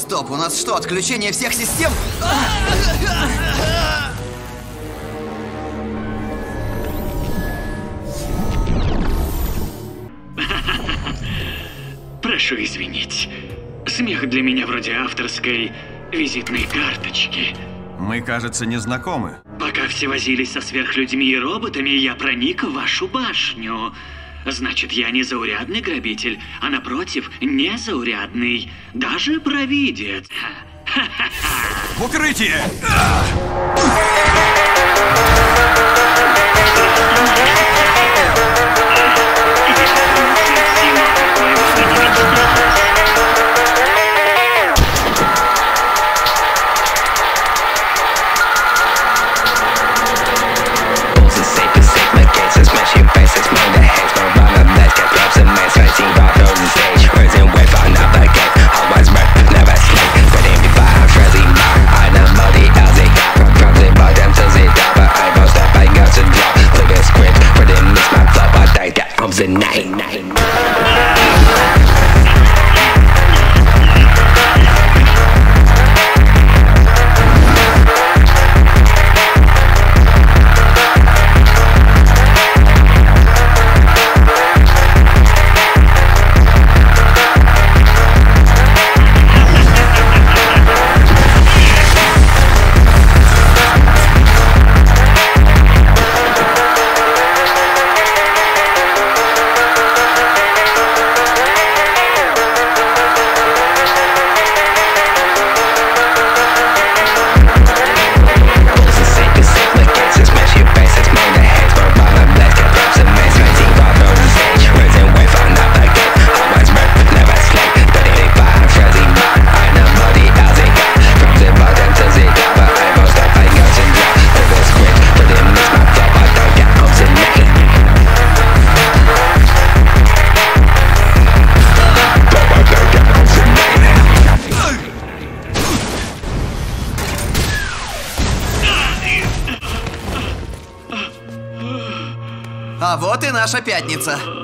Стоп, у нас что, отключение всех систем? Прошу извинить. Смех для меня вроде авторской визитной карточки. Мы, кажется, не знакомы. Пока все возились со сверхлюдьми и роботами, я проник в вашу башню. Значит, я не заурядный грабитель, а напротив, незаурядный. Даже провидец. В укрытие! А вот и наша пятница.